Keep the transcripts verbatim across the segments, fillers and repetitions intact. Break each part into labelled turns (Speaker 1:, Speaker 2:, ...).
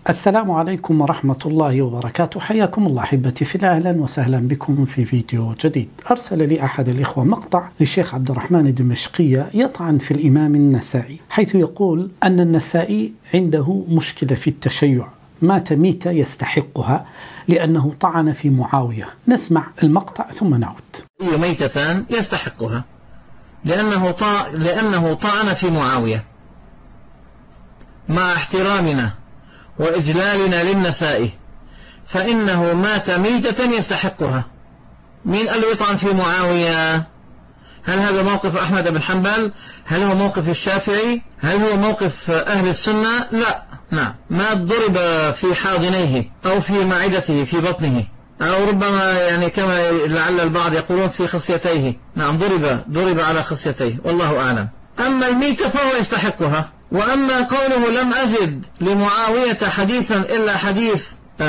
Speaker 1: السلام عليكم ورحمة الله وبركاته. حياكم الله أحبتي في الله، أهلا وسهلا بكم في فيديو جديد. أرسل لي أحد الإخوة مقطع للشيخ عبد الرحمن الدمشقية يطعن في الإمام النسائي، حيث يقول أن النسائي عنده مشكلة في التشيع، مات ميتة يستحقها لأنه طعن في معاوية. نسمع المقطع ثم نعود.
Speaker 2: ميتة يستحقها لأنه طع... لأنه طعن في معاوية، مع احترامنا وإجلالنا للنسائي، فإنه مات ميتة يستحقها. مين قال له يطعن في معاوية؟ هل هذا موقف أحمد بن حنبل؟ هل هو موقف الشافعي؟ هل هو موقف أهل السنة؟ لا، نعم، مات ضرب في حاضنيه أو في معدته في بطنه، أو ربما يعني كما لعل البعض يقولون في خصيتيه. نعم، ضرب ضرب على خصيتيه، والله أعلم. أما الميتة فهو يستحقها. وأما قوله لم أجد لمعاوية حديثا إلا حديث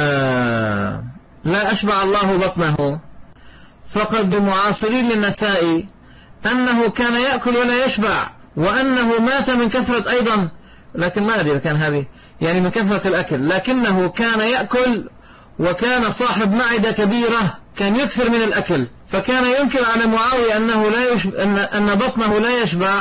Speaker 2: آه لا أشبع الله بطنه، فقد معاصرين للنسائي أنه كان يأكل ولا يشبع، وأنه مات من كثرة أيضا، لكن ما أدري كان هذه يعني من كثرة الأكل، لكنه كان يأكل وكان صاحب معدة كبيرة، كان يكثر من الأكل، فكان ينكر على معاوية أنه لا يشبع، أن, أن بطنه لا يشبع.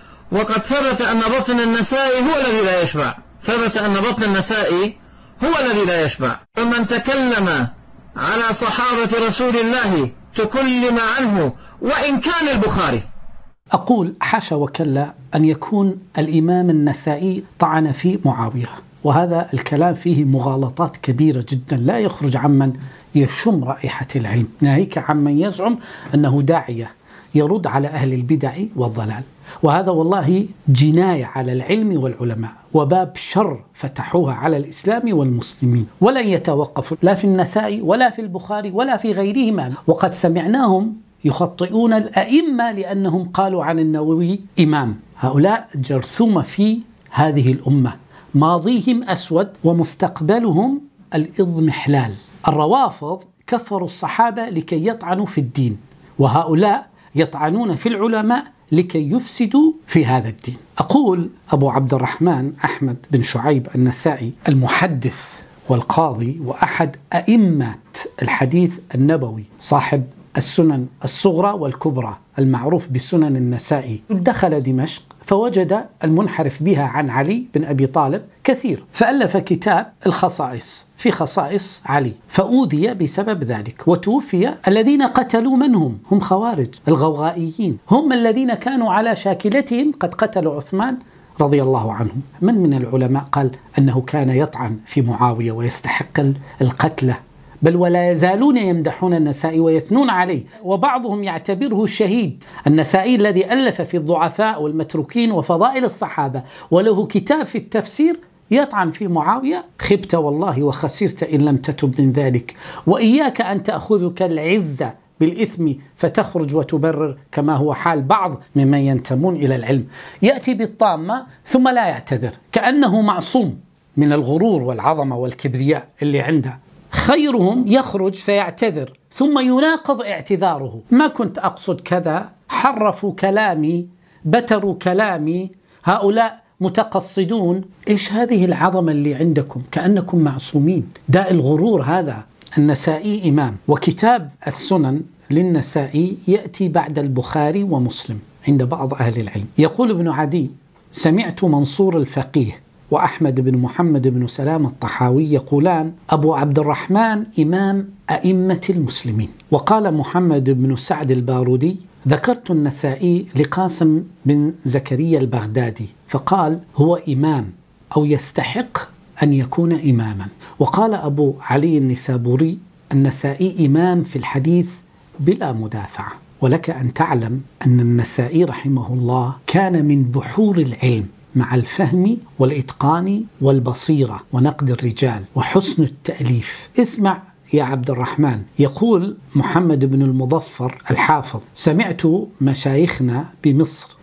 Speaker 2: وقد ثبت أن بطن النسائي هو الذي لا يشبع، ثبت أن بطن النسائي هو الذي لا يشبع. فمن تكلم على صحابة رسول الله تكلم عنه وإن كان البخاري.
Speaker 1: أقول حاشا وكلا أن يكون الإمام النسائي طعن في معاوية، وهذا الكلام فيه مغالطات كبيرة جدا، لا يخرج عمن يشم رائحة العلم، ناهيك عمن يزعم أنه داعية يرد على أهل البدع والضلال. وهذا والله جناية على العلم والعلماء، وباب شر فتحوها على الإسلام والمسلمين، ولن يتوقفوا لا في النسائي ولا في البخاري ولا في غيرهما. وقد سمعناهم يخطئون الأئمة لأنهم قالوا عن النووي إمام. هؤلاء جرثومة في هذه الأمة، ماضيهم أسود ومستقبلهم الإضمحلال. الروافض كفروا الصحابة لكي يطعنوا في الدين، وهؤلاء يطعنون في العلماء لكي يفسدوا في هذا الدين. أقول أبو عبد الرحمن أحمد بن شعيب النسائي المحدث والقاضي وأحد أئمة الحديث النبوي، صاحب السنن الصغرى والكبرى المعروف بالسنن النسائي، دخل دمشق فوجد المنحرف بها عن علي بن أبي طالب كثير، فألف كتاب الخصائص في خصائص علي، فأوذي بسبب ذلك وتوفي. الذين قتلوا من هم؟ هم خوارج الغوغائيين، هم الذين كانوا على شاكلتهم قد قتلوا عثمان رضي الله عنه. من من العلماء قال أنه كان يطعن في معاوية ويستحق القتلة، بل ولا يزالون يمدحون النسائي ويثنون عليه، وبعضهم يعتبره الشهيد. النسائي الذي ألف في الضعفاء والمتروكين وفضائل الصحابة وله كتاب في التفسير يطعن في معاوية، خبت والله وخسرت إن لم تتب من ذلك. وإياك أن تأخذك العزة بالإثم فتخرج وتبرر كما هو حال بعض ممن ينتمون إلى العلم، يأتي بالطامة ثم لا يعتذر كأنه معصوم من الغرور والعظمة والكبرياء اللي عنده. خيرهم يخرج فيعتذر ثم يناقض اعتذاره، ما كنت أقصد كذا، حرفوا كلامي، بتروا كلامي، هؤلاء متقصدون. إيش هذه العظمة اللي عندكم؟ كأنكم معصومين. داء الغرور هذا. النسائي إمام، وكتاب السنن للنسائي يأتي بعد البخاري ومسلم عند بعض أهل العلم. يقول ابن عدي: سمعت منصور الفقيه وأحمد بن محمد بن سلام الطحاوي يقولان: أبو عبد الرحمن إمام أئمة المسلمين. وقال محمد بن سعد البارودي: ذكرت النسائي لقاسم بن زكريا البغدادي فقال: هو إمام أو يستحق أن يكون إماما. وقال أبو علي النسابوري: النسائي إمام في الحديث بلا مدافعة. ولك أن تعلم أن النسائي رحمه الله كان من بحور العلم، مع الفهم والإتقان والبصيرة ونقد الرجال وحسن التأليف. اسمع يا عبد الرحمن. يقول محمد بن المظفر الحافظ: سمعت مشايخنا بمصر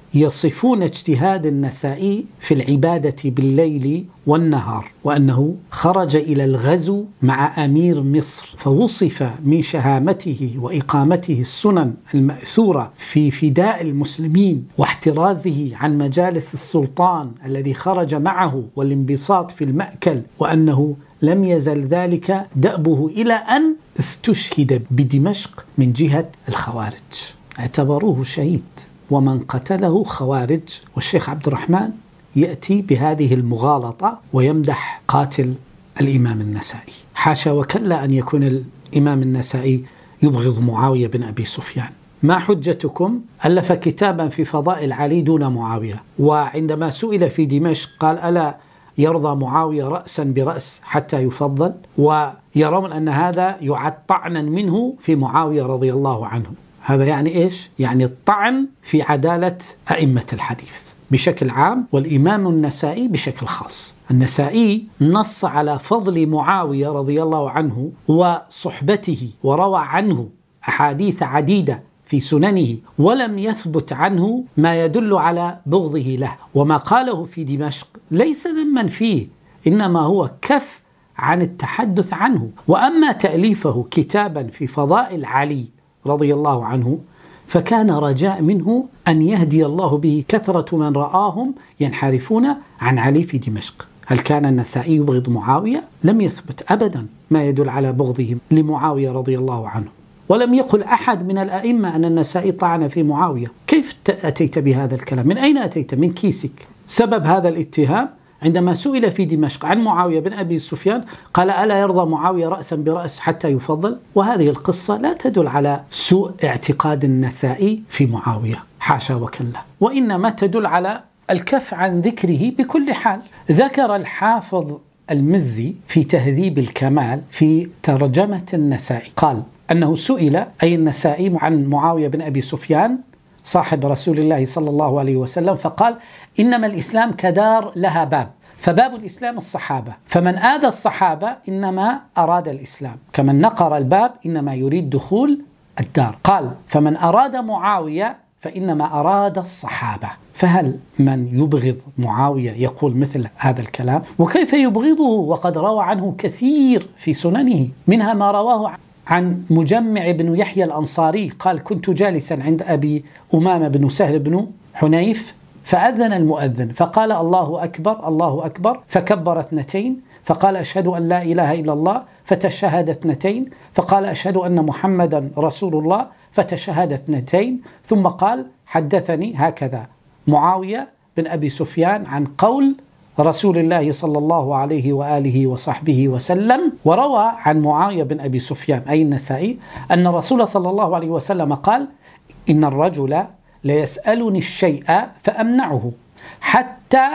Speaker 1: يصفون اجتهاد النسائي في العبادة بالليل والنهار، وأنه خرج إلى الغزو مع أمير مصر، فوصف من شهامته وإقامته السنن المأثورة في فداء المسلمين واحترازه عن مجالس السلطان الذي خرج معه والانبساط في المأكل، وأنه لم يزل ذلك دأبه إلى أن استشهد بدمشق من جهة الخوارج، اعتبروه شهيد، ومن قتله خوارج. والشيخ عبد الرحمن يأتي بهذه المغالطة ويمدح قاتل الإمام النسائي. حاشا وكلا أن يكون الإمام النسائي يبغض معاوية بن أبي سفيان. ما حجتكم؟ ألف كتابا في فضائل علي دون معاوية، وعندما سئل في دمشق قال: ألا يرضى معاوية رأسا برأس حتى يفضل؟ ويرون أن هذا يعد طعنا منه في معاوية رضي الله عنه. هذا يعني إيش؟ يعني الطعن في عدالة أئمة الحديث بشكل عام، والإمام النسائي بشكل خاص. النسائي نص على فضل معاوية رضي الله عنه وصحبته، وروى عنه أحاديث عديدة في سننه، ولم يثبت عنه ما يدل على بغضه له. وما قاله في دمشق ليس ذما فيه، إنما هو كف عن التحدث عنه. وأما تأليفه كتابا في فضائل علي رضي الله عنه فكان رجاء منه أن يهدي الله به كثرة من رآهم ينحرفون عن علي في دمشق. هل كان النسائي يبغض معاوية؟ لم يثبت أبدا ما يدل على بغضهم لمعاوية رضي الله عنه، ولم يقل أحد من الأئمة أن النسائي طعن في معاوية. كيف أتيت بهذا الكلام؟ من أين أتيت؟ من كيسك. سبب هذا الاتهام عندما سئل في دمشق عن معاوية بن أبي سفيان قال: ألا يرضى معاوية رأسا برأس حتى يفضل؟ وهذه القصة لا تدل على سوء اعتقاد النسائي في معاوية، حاشا وكلا، وإنما تدل على الكف عن ذكره بكل حال. ذكر الحافظ المزي في تهذيب الكمال في ترجمة النسائي قال أنه سئل أي النسائي عن معاوية بن أبي سفيان صاحب رسول الله صلى الله عليه وسلم، فقال: إنما الإسلام كدار لها باب، فباب الإسلام الصحابة، فمن آذى الصحابة إنما أراد الإسلام، كمن نقر الباب إنما يريد دخول الدار. قال: فمن أراد معاوية فإنما أراد الصحابة. فهل من يبغض معاوية يقول مثل هذا الكلام؟ وكيف يبغضه وقد روى عنه كثير في سننه، منها ما رواه عن مجمع بن يحيى الأنصاري قال: كنت جالسا عند أبي أمامة بن سهل بن حنيف فأذن المؤذن فقال: الله أكبر الله أكبر، فكبر اثنتين، فقال: أشهد أن لا إله إلا الله، فتشهد اثنتين، فقال: أشهد أن محمدا رسول الله، فتشهد اثنتين، ثم قال: حدثني هكذا معاوية بن أبي سفيان عن قول رسول الله صلى الله عليه وآله وصحبه وسلم. وروى عن معاوية بن أبي سفيان أي النسائي أن الرسول صلى الله عليه وسلم قال: إن الرجل ليسألني الشيء فأمنعه حتى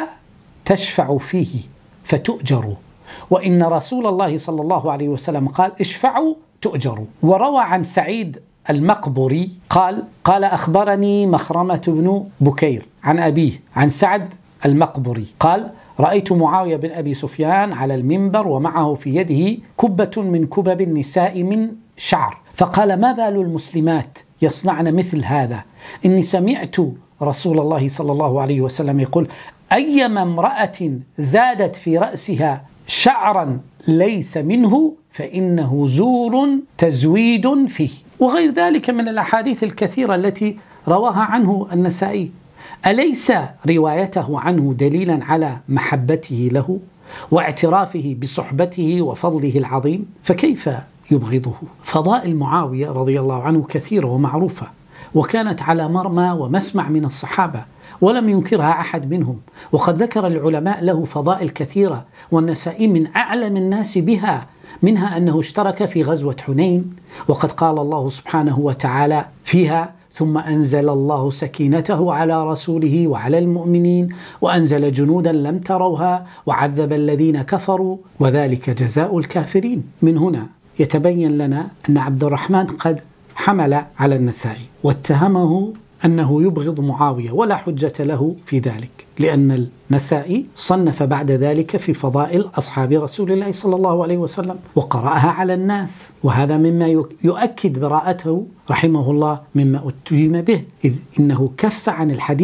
Speaker 1: تشفع فيه فتؤجروا، وإن رسول الله صلى الله عليه وسلم قال: اشفعوا تؤجروا. وروى عن سعيد المقبري قال: قال أخبرني مخرمة بن بكير عن أبيه عن سعد المقبري قال: رأيت معاوية بن أبي سفيان على المنبر ومعه في يده كبة من كبب النساء من شعر، فقال: ما بال المسلمات يصنعن مثل هذا؟ إني سمعت رسول الله صلى الله عليه وسلم يقول: أيما امرأة زادت في رأسها شعرا ليس منه فإنه زور تزويد فيه. وغير ذلك من الأحاديث الكثيرة التي رواها عنه النسائي. أليس روايته عنه دليلا على محبته له واعترافه بصحبته وفضله العظيم؟ فكيف يبغضه؟ فضائل معاوية رضي الله عنه كثيرة ومعروفة، وكانت على مرمى ومسمع من الصحابة ولم ينكرها أحد منهم، وقد ذكر العلماء له فضائل كثيرة، والنسائي من أعلم الناس بها، منها أنه اشترك في غزوة حنين، وقد قال الله سبحانه وتعالى فيها: ثم أنزل الله سكينته على رسوله وعلى المؤمنين وأنزل جنودا لم تروها وعذب الذين كفروا وذلك جزاء الكافرين. من هنا يتبين لنا أن عبد الرحمن قد حمل على النسائي واتهمه أنه يبغض معاوية، ولا حجة له في ذلك، لأن النسائي صنف بعد ذلك في فضائل أصحاب رسول الله صلى الله عليه وسلم وقرأها على الناس، وهذا مما يؤكد براءته رحمه الله مما أتهم به، إذ إنه كف عن الحديث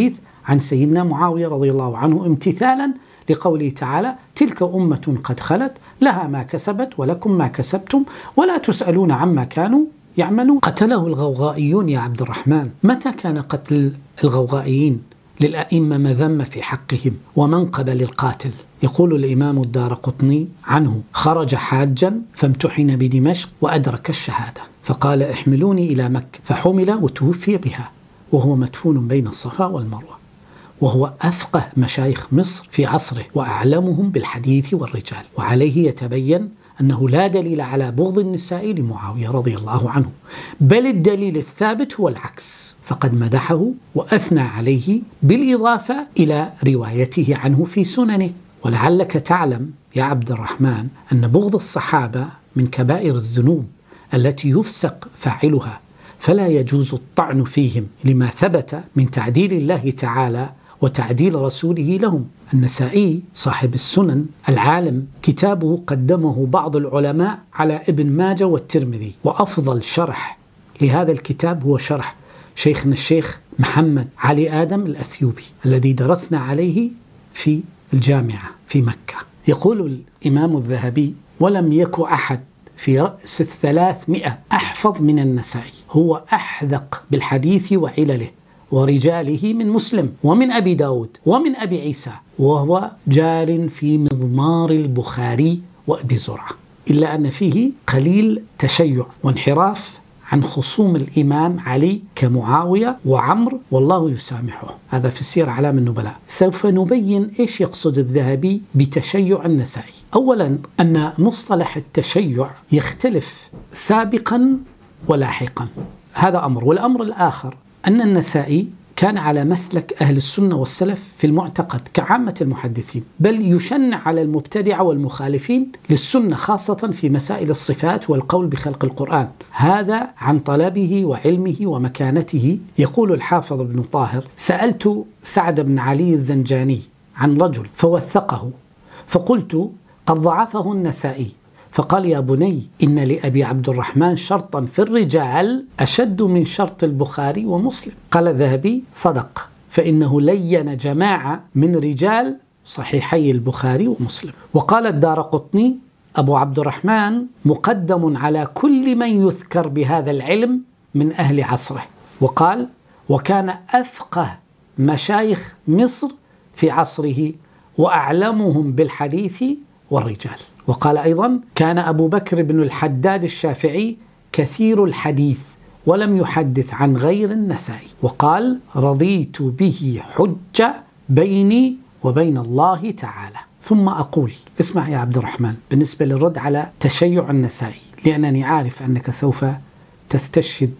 Speaker 1: عن سيدنا معاوية رضي الله عنه امتثالا لقوله تعالى: تلك أمة قد خلت لها ما كسبت ولكم ما كسبتم ولا تسألون عما كانوا يعملون. قتله الغوغائيون يا عبد الرحمن. متى كان قتل الغوغائيين للأئمة مذمة في حقهم ومنقبة للقاتل؟ يقول الإمام الدارقطني عنه: خرج حاجا فامتحن بدمشق وأدرك الشهادة فقال: احملوني إلى مكة، فحمل وتوفي بها وهو مدفون بين الصفا والمروة، وهو أفقه مشايخ مصر في عصره وأعلمهم بالحديث والرجال. وعليه يتبين أنه لا دليل على بغض النساء لمعاوية رضي الله عنه، بل الدليل الثابت هو العكس، فقد مدحه وأثنى عليه بالإضافة إلى روايته عنه في سننه. ولعلك تعلم يا عبد الرحمن أن بغض الصحابة من كبائر الذنوب التي يفسق فاعلها، فلا يجوز الطعن فيهم لما ثبت من تعديل الله تعالى وتعديل رسوله لهم. النسائي صاحب السنن العالم كتابه قدمه بعض العلماء على ابن ماجه والترمذي، وأفضل شرح لهذا الكتاب هو شرح شيخنا الشيخ محمد علي آدم الأثيوبي الذي درسنا عليه في الجامعة في مكة. يقول الإمام الذهبي: ولم يك أحد في رأس الثلاثمائة أحفظ من النسائي، هو أحذق بالحديث وعلله ورجاله من مسلم ومن أبي داود ومن أبي عيسى، وهو جار في مضمار البخاري وأبي زرعة، إلا أن فيه قليل تشيع وانحراف عن خصوم الإمام علي كمعاوية وعمر، والله يسامحه. هذا في سير أعلام النبلاء. سوف نبين إيش يقصد الذهبي بتشيع النسائي. أولا أن مصطلح التشيع يختلف سابقا ولاحقا، هذا أمر. والأمر الآخر أن النسائي كان على مسلك أهل السنة والسلف في المعتقد كعامة المحدثين، بل يشنع على المبتدعة والمخالفين للسنة خاصة في مسائل الصفات والقول بخلق القرآن، هذا عن طلبه وعلمه ومكانته. يقول الحافظ ابن طاهر: سألت سعد بن علي الزنجاني عن رجل فوثقه، فقلت: قد ضعفه النسائي، فقال: يا بني، إن لأبي عبد الرحمن شرطا في الرجال أشد من شرط البخاري ومسلم. قال الذهبي: صدق، فإنه لين جماعة من رجال صحيحي البخاري ومسلم. وقال الدارقطني: أبو عبد الرحمن مقدم على كل من يذكر بهذا العلم من أهل عصره. وقال: وكان أفقه مشايخ مصر في عصره وأعلمهم بالحديث والرجال. وقال أيضا: كان أبو بكر بن الحداد الشافعي كثير الحديث ولم يحدث عن غير النسائي. وقال: رضيت به حجة بيني وبين الله تعالى. ثم أقول، اسمع يا عبد الرحمن، بالنسبة للرد على تشيع النسائي، لأنني عارف أنك سوف تستشهد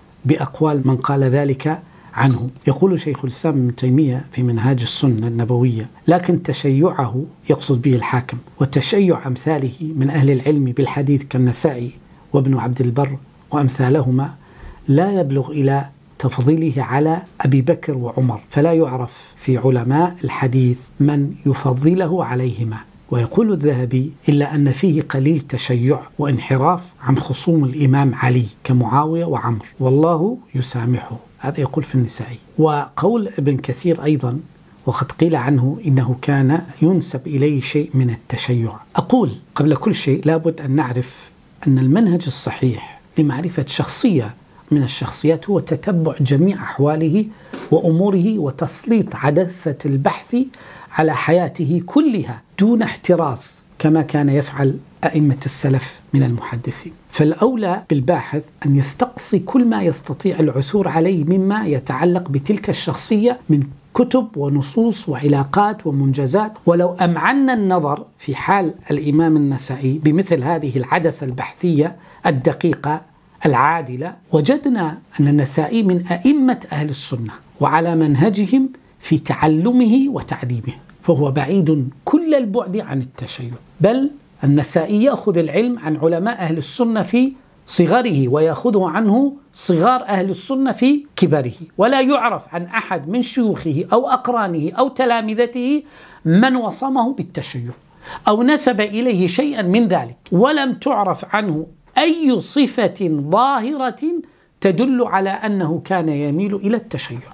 Speaker 1: بأقوال من قال ذلك عنه. يقول شيخ الإسلام ابن تيمية في منهاج السنة النبوية: لكن تشيعه يقصد به الحاكم، وتشيع أمثاله من أهل العلم بالحديث كالنسائي وابن عبد البر وأمثالهما لا يبلغ إلى تفضيله على أبي بكر وعمر، فلا يعرف في علماء الحديث من يفضله عليهما. ويقول الذهبي: إلا أن فيه قليل تشيع وانحراف عن خصوم الإمام علي كمعاوية وعمر، والله يسامحه. هذا يقول في النسائي. وقول ابن كثير أيضا: وقد قيل عنه إنه كان ينسب إليه شيء من التشيع. أقول قبل كل شيء لابد أن نعرف أن المنهج الصحيح لمعرفة شخصية من الشخصيات هو تتبع جميع أحواله وأموره وتسليط عدسة البحث على حياته كلها دون احتراز، كما كان يفعل أئمة السلف من المحدثين. فالأولى بالباحث أن يستقصي كل ما يستطيع العثور عليه مما يتعلق بتلك الشخصية من كتب ونصوص وعلاقات ومنجزات. ولو أمعنا النظر في حال الإمام النسائي بمثل هذه العدسة البحثية الدقيقة العادلة، وجدنا أن النسائي من أئمة أهل السنة وعلى منهجهم في تعلمه وتعليمه، فهو بعيد كل البعد عن التشيع. بل النسائي يأخذ العلم عن علماء أهل السنة في صغره ويأخذه عنه صغار أهل السنة في كبره، ولا يعرف عن أحد من شيوخه أو أقرانه أو تلامذته من وصمه بالتشيع أو نسب إليه شيئا من ذلك، ولم تعرف عنه أي صفة ظاهرة تدل على أنه كان يميل إلى التشيع.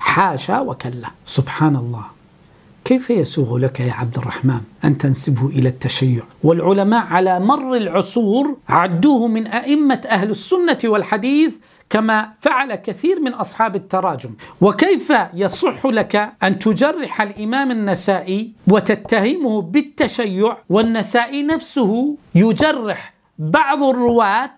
Speaker 1: حاشا وكلا. سبحان الله، كيف يسوغ لك يا عبد الرحمن أن تنسبه إلى التشيع؟ والعلماء على مر العصور عدوه من أئمة أهل السنة والحديث كما فعل كثير من أصحاب التراجم. وكيف يصح لك أن تجرح الإمام النسائي وتتهمه بالتشيع، والنسائي نفسه يجرح بعض الرواة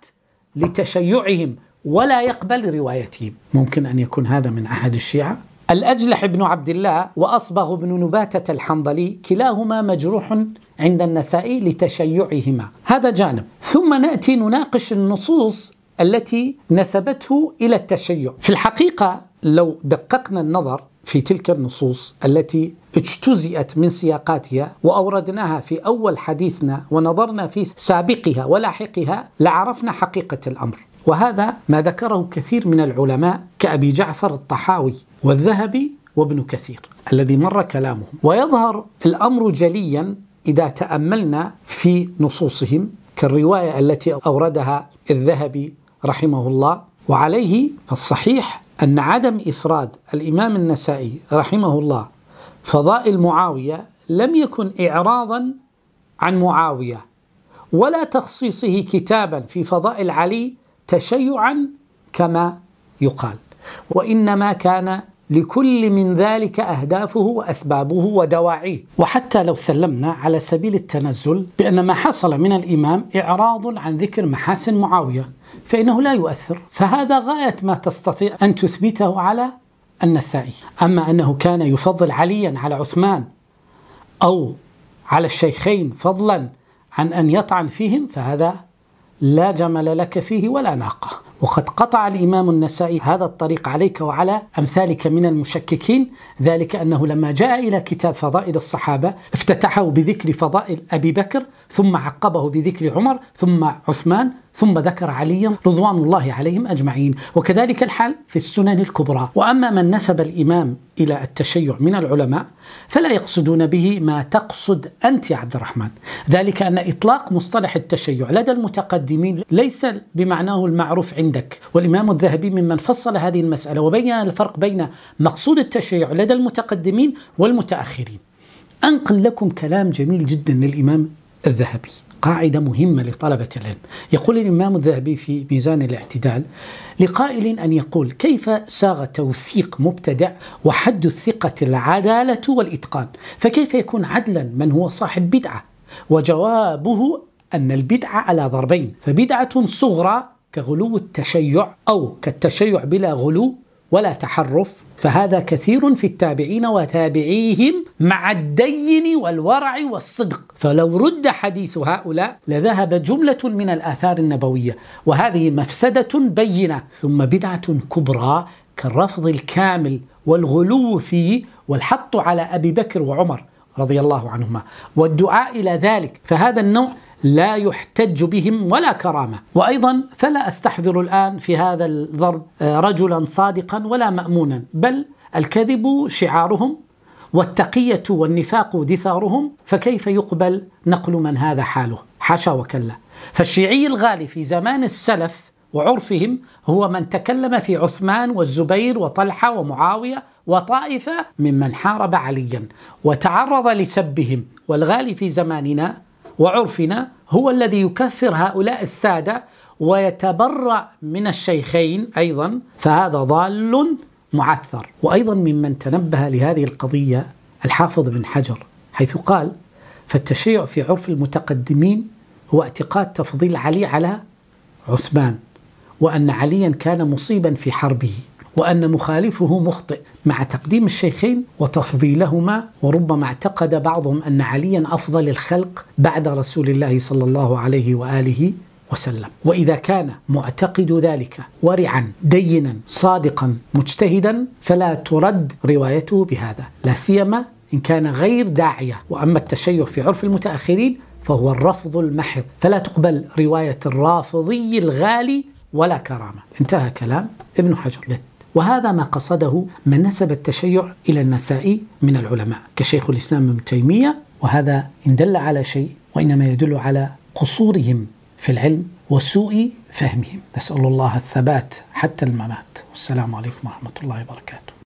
Speaker 1: لتشيعهم ولا يقبل روايتهم؟ ممكن أن يكون هذا من أحد الشيعة؟ الأجلح بن عبد الله وأصبغ بن نباتة الحنظلي كلاهما مجروح عند النسائي لتشيعهما، هذا جانب. ثم نأتي نناقش النصوص التي نسبته إلى التشيع. في الحقيقة لو دققنا النظر في تلك النصوص التي اجتزئت من سياقاتها وأوردناها في أول حديثنا ونظرنا في سابقها ولاحقها لعرفنا حقيقة الأمر. وهذا ما ذكره كثير من العلماء كأبي جعفر الطحاوي والذهبي وابن كثير الذي مر كلامهم. ويظهر الأمر جليا إذا تأملنا في نصوصهم كالرواية التي أوردها الذهبي رحمه الله. وعليه فالصحيح أن عدم إفراد الإمام النسائي رحمه الله فضائل معاوية لم يكن إعراضا عن معاوية، ولا تخصيصه كتابا في فضائل علي تشيعا كما يقال، وإنما كان لكل من ذلك أهدافه وأسبابه ودواعيه. وحتى لو سلمنا على سبيل التنزل بأن ما حصل من الإمام إعراض عن ذكر محاسن معاوية فإنه لا يؤثر، فهذا غاية ما تستطيع أن تثبته على النسائي. أما أنه كان يفضل عليا على عثمان أو على الشيخين فضلا عن أن يطعن فيهم فهذا لا جمل لك فيه ولا ناقة. وقد قطع الإمام النسائي هذا الطريق عليك وعلى أمثالك من المشككين، ذلك أنه لما جاء إلى كتاب فضائل الصحابة افتتحه بذكر فضائل أبي بكر، ثم عقبه بذكر عمر، ثم عثمان، ثم ذكر عليا رضوان الله عليهم أجمعين. وكذلك الحال في السنن الكبرى. وأما من نسب الإمام إلى التشيع من العلماء فلا يقصدون به ما تقصد أنت يا عبد الرحمن، ذلك أن إطلاق مصطلح التشيع لدى المتقدمين ليس بمعناه المعروف عندك. والإمام الذهبي ممن فصل هذه المسألة وبين الفرق بين مقصود التشيع لدى المتقدمين والمتأخرين. أنقل لكم كلام جميل جدا للإمام الذهبي، قاعدة مهمة لطلبة العلم. يقول الإمام الذهبي في ميزان الاعتدال: لقائل أن يقول كيف ساغ توثيق مبتدع وحد الثقة العدالة والإتقان، فكيف يكون عدلا من هو صاحب بدعة؟ وجوابه أن البدعة على ضربين، فبدعة صغرى كغلو التشيع أو كالتشيع بلا غلو ولا تحرف، فهذا كثير في التابعين وتابعيهم مع الدين والورع والصدق، فلو رد حديث هؤلاء لذهب جملة من الآثار النبوية، وهذه مفسدة بينة. ثم بدعة كبرى كالرفض الكامل والغلو فيه والحط على أبي بكر وعمر رضي الله عنهما والدعاء إلى ذلك، فهذا النوع لا يحتج بهم ولا كرامة. وأيضا فلا أستحضر الآن في هذا الضرب رجلا صادقا ولا مأمونا، بل الكذب شعارهم والتقية والنفاق دثارهم، فكيف يقبل نقل من هذا حاله؟ حاشا وكلا. فالشيعي الغالي في زمان السلف وعرفهم هو من تكلم في عثمان والزبير وطلحة ومعاوية وطائفة ممن حارب عليا وتعرض لسبهم، والغالي في زماننا وعرفنا هو الذي يكفر هؤلاء السادة ويتبرأ من الشيخين أيضا، فهذا ضال معثر. وأيضا ممن تنبه لهذه القضية الحافظ بن حجر، حيث قال: فالتشيع في عرف المتقدمين هو اعتقاد تفضيل علي على عثمان، وأن عليا كان مصيبا في حربه، وأن مخالفه مخطئ، مع تقديم الشيخين وتفضيلهما. وربما اعتقد بعضهم أن عليا أفضل الخلق بعد رسول الله صلى الله عليه وآله وسلم. وإذا كان معتقد ذلك ورعا دينا صادقا مجتهدا فلا ترد روايته بهذا، لا سيما إن كان غير داعية. وأما التشيع في عرف المتأخرين فهو الرفض المحض، فلا تقبل رواية الرافضي الغالي ولا كرامة. انتهى كلام ابن حجر. وهذا ما قصده من نسب التشيع إلى النسائي من العلماء كشيخ الإسلام ابن تيمية، وهذا إن دل على شيء وإنما يدل على قصورهم في العلم وسوء فهمهم. نسأل الله الثبات حتى الممات. والسلام عليكم ورحمة الله وبركاته.